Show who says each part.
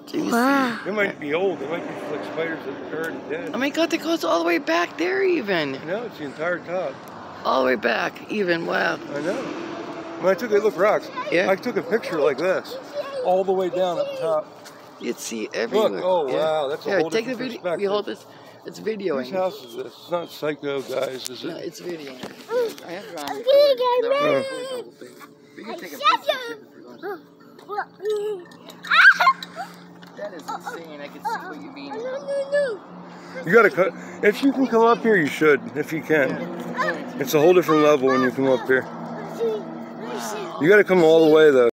Speaker 1: Wow.
Speaker 2: They might be old. They might be like spiders that are already dead.
Speaker 3: Oh my God, that goes all the way back there even.
Speaker 2: No, it's the entire top.
Speaker 3: All the way back even, wow.
Speaker 2: I know. When I took a look, rocks.
Speaker 3: Yeah.
Speaker 2: I took a picture like this, all the way down up top.
Speaker 3: You'd see everywhere.
Speaker 2: Look, oh wow, that's a whole
Speaker 3: take the
Speaker 2: different
Speaker 3: video.
Speaker 2: perspective.
Speaker 3: We hold this. It's videoing.
Speaker 2: Whose house is this? It's not Psycho, guys, is it?
Speaker 3: No, it's videoing. I have it on. We can take a picture if we're going. That is insane. I can see what you mean.
Speaker 2: You gotta cut. If you can come up here, you should. If you can. It's a whole different level when you come up here. You gotta come all the way though.